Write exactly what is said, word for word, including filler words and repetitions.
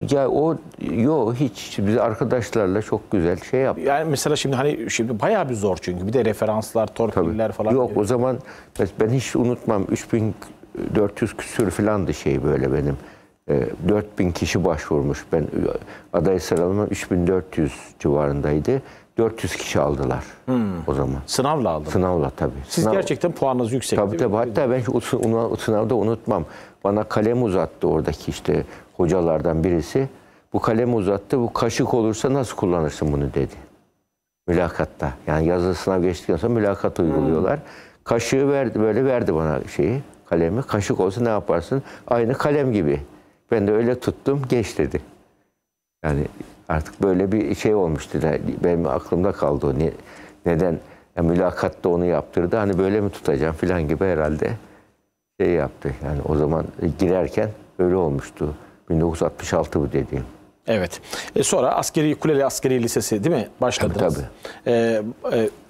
Ya o yo hiç biz arkadaşlarla çok güzel şey yaptık. Yani mesela şimdi hani şimdi bayağı bir zor çünkü bir de referanslar, torpiller falan. Yok o zaman ben hiç unutmam üç bin dört yüz küsür filandı şey böyle benim. dört bin kişi başvurmuş. Ben aday sıralamam üç bin dört yüz civarındaydı. dört yüz kişi aldılar hmm. o zaman. Sınavla aldılar. Sınavla tabii. Siz Sınav... gerçekten puanınız yüksek. Tabii tabii. Hatta ben şu sınavda unutmam. Bana kalem uzattı oradaki işte hocalardan birisi. Bu kalem uzattı. Bu kaşık olursa nasıl kullanırsın bunu dedi. Mülakatta. Yani yazılı sınav geçtikten sonra mülakat uyguluyorlar. Hmm. Kaşığı verdi böyle verdi bana şeyi kalemi. Kaşık olsa ne yaparsın? Aynı kalem gibi. Ben de öyle tuttum. Geç dedi. Yani artık böyle bir şey olmuştu. Benim aklımda kaldı o. Ne, neden yani mülakatta onu yaptırdı. Hani böyle mi tutacağım falan gibi herhalde şey yaptı. Yani o zaman girerken öyle olmuştu. bin dokuz yüz altmış altı bu dediğim. Evet. E sonra askeri Kuleli Askeri Lisesi değil mi? Başladınız. Tabii tabii. E, e,